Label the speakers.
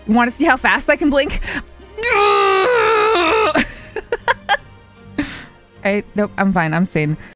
Speaker 1: Want to see how fast I can blink? Nope, I'm fine. I'm sane.